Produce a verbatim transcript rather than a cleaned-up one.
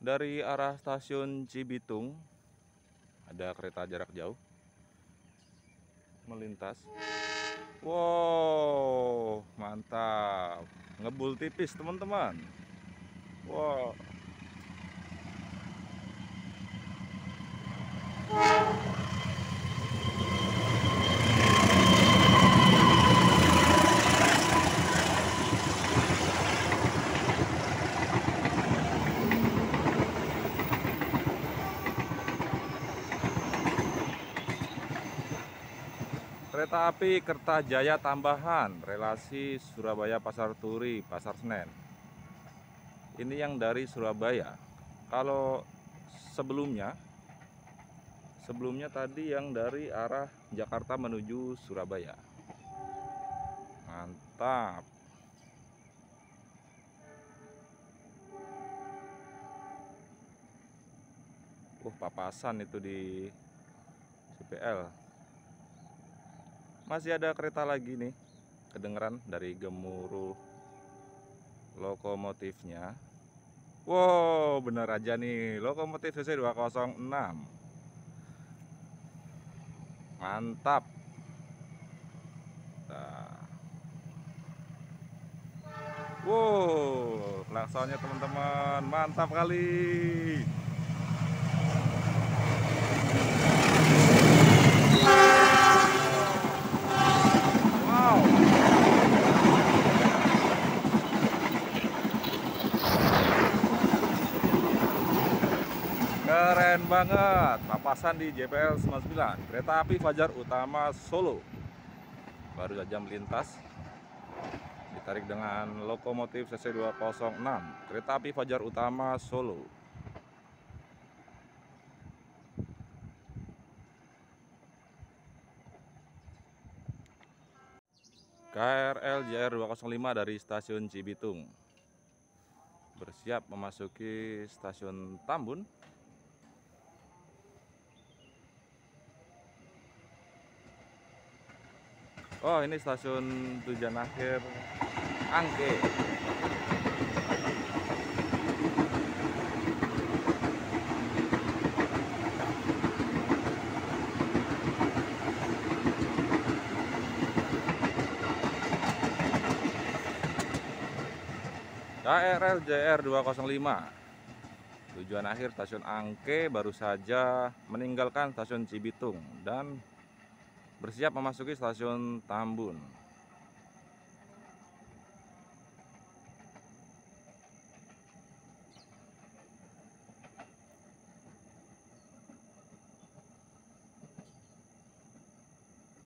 Dari arah stasiun Cibitung ada kereta jarak jauh melintas. Wow, mantap. Ngebul tipis, teman-teman. Wow. Kereta api Kertajaya tambahan relasi Surabaya Pasar Turi Pasar Senen. Ini yang dari Surabaya. Kalau sebelumnya sebelumnya tadi yang dari arah Jakarta menuju Surabaya. Mantap. Uh, papasan itu di C P L. Masih ada kereta lagi nih, kedengeran dari gemuruh lokomotifnya. Wow, bener aja nih, lokomotif C C dua nol enam. Mantap. Nah. Wow, klaksonnya teman-teman, mantap kali. Wow. Keren banget, papasan di J P L sembilan puluh sembilan, kereta api Fajar Utama Solo. Baru saja melintas, ditarik dengan lokomotif C C dua nol enam, kereta api Fajar Utama Solo. K R L J R dua nol lima dari stasiun Cibitung bersiap memasuki stasiun Tambun. Oh, ini stasiun tujuan akhir Angke. K R L J R dua nol lima tujuan akhir stasiun Angke baru saja meninggalkan stasiun Cibitung dan bersiap memasuki stasiun Tambun.